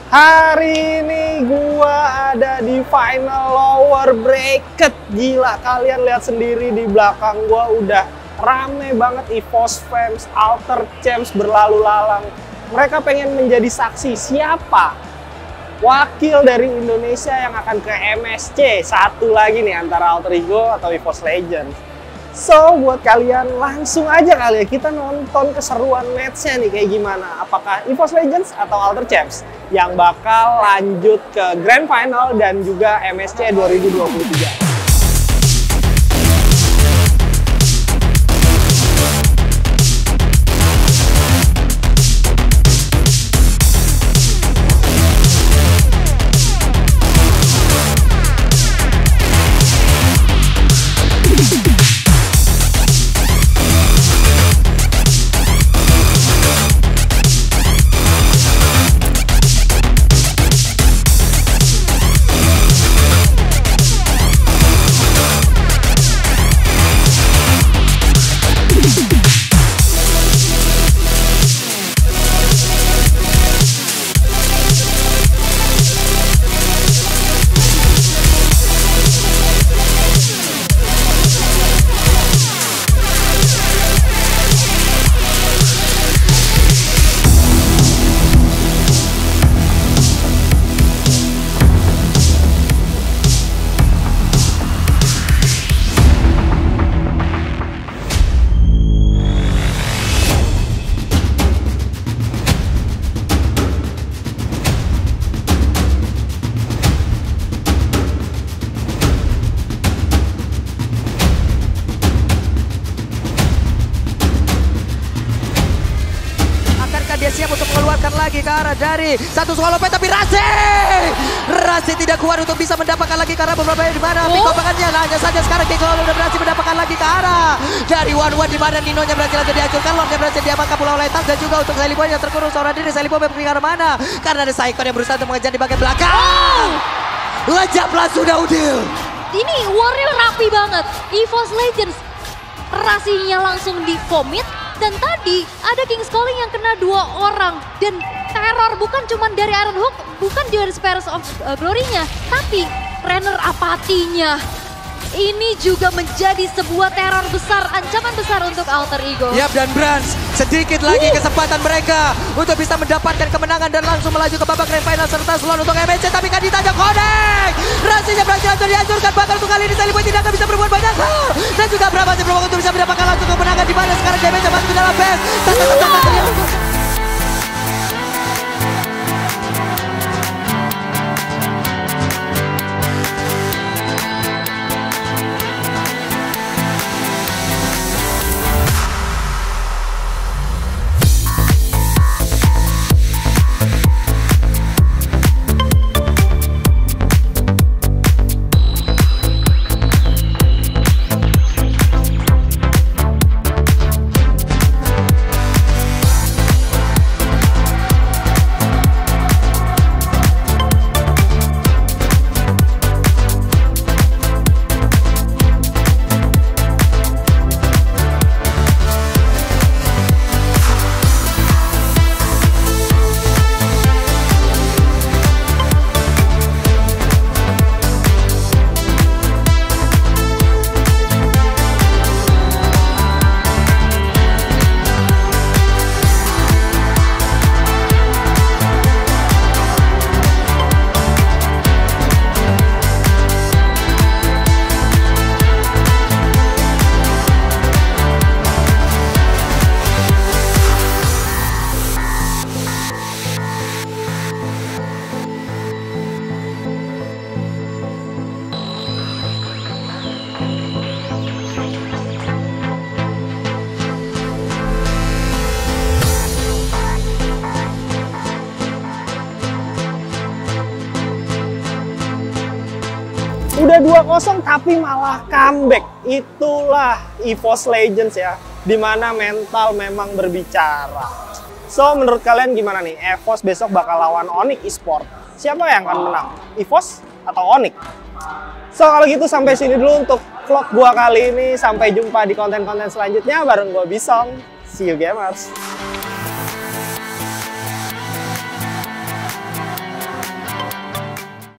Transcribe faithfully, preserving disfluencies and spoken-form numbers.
Hari ini gua ada di final lower bracket. Gila, kalian lihat sendiri di belakang gua udah rame banget EVOS fans, Alter Champs berlalu lalang. Mereka pengen menjadi saksi siapa wakil dari Indonesia yang akan ke M S C. Satu lagi nih antara Alter Ego atau EVOS Legends. So, buat kalian langsung aja kali ya kita nonton keseruan match-nya nih kayak gimana. Apakah EVOS Legends atau Alter Champs yang bakal lanjut ke Grand Final dan juga M S C dua ribu dua puluh tiga. Dia siap untuk mengeluarkan lagi ke arah dari satu Swallow-Pet, tapi Rasi Rasi tidak kuat untuk bisa mendapatkan lagi ke arah beberapa di mana oh. Pikopakannya hanya saja sekarang King Kong sudah berhasil mendapatkan lagi ke arah dari One One di mana Ninonya berhasil saja dihancurkan, Lordnya berhasil diamankan pulau letak dan juga untuk Salibo yang terkurung seorang diri. Salibo pergi ke arah mana karena ada Saikon yang berusaha untuk mengejar di bagian belakang. oh. Lejaplah sudah Udil. Ini warrior rapi banget. EVOS Legends Rasinya langsung di commit. Dan tadi ada King Calling yang kena dua orang. Dan teror bukan cuma dari Iron Hook, bukan dari Spears of uh, Glory-nya, tapi Renner Apatinya. Ini juga menjadi sebuah teror besar, ancaman besar untuk Alter Ego. Yap, dan Brans, sedikit lagi uh. kesempatan mereka untuk bisa mendapatkan kemenangan dan langsung melaju ke babak Grand Final serta slot untuk M S C. Tapi kan ditanya Connect, Rasinya berhasil langsung dihancurkan. Bahkan untuk kali ini Salibo tidak akan bisa berbuat banyak hal. Dan juga berapa sih berbuat untuk bisa mendapatkan langsung kemenangan di mana sekarang damage masuk ke dalam base. Udah dua kosong tapi malah comeback. Itulah EVOS Legends ya, dimana mental memang berbicara. So, menurut kalian gimana nih? EVOS besok bakal lawan Onyx Esports. Siapa yang akan menang? EVOS atau Onyx? So, kalau gitu sampai sini dulu untuk vlog gua kali ini. Sampai jumpa di konten-konten selanjutnya bareng gua Bisong. See you gamers!